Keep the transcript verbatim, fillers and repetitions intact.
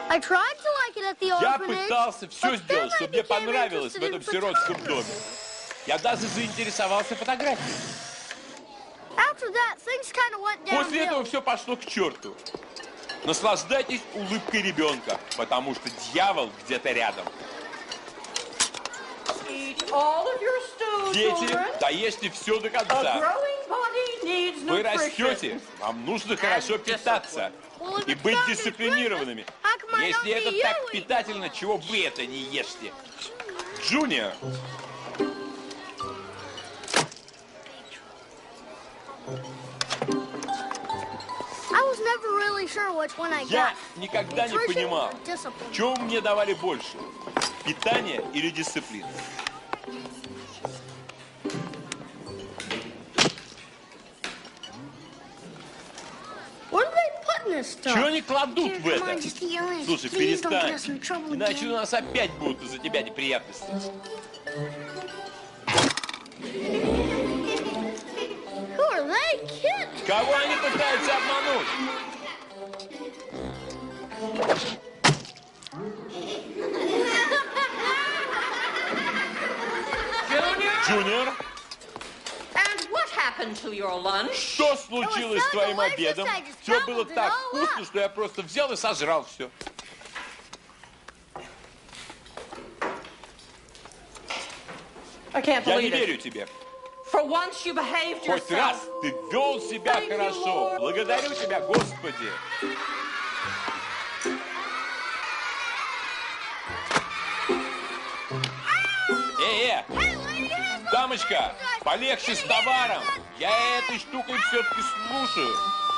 Я пытался все сделать, чтобы мне понравилось в этом сиротском доме. Я даже заинтересовался фотографией. После этого все пошло к черту. Наслаждайтесь улыбкой ребенка, потому что дьявол где-то рядом. Дети, доешьте все до конца. Вы растете, вам нужно хорошо питаться и быть дисциплинированными. Если это так питательно, чего вы это не ешьте? Джуниор. Я никогда не понимал, чего мне давали больше, питание или дисциплина. Чего они кладут в это? Слушай, перестань, иначе у нас опять будут из-за тебя неприятности. Кого они пытаются обмануть? Джуниор? Что случилось с твоим обедом? Все было так вкусно, что я просто взял и сожрал все. Я не верю тебе. Хоть раз ты вел себя хорошо. Благодарю тебя, Господи. Э-э! Дамочка, полегче с товаром. Я этой штукой все-таки слушаю.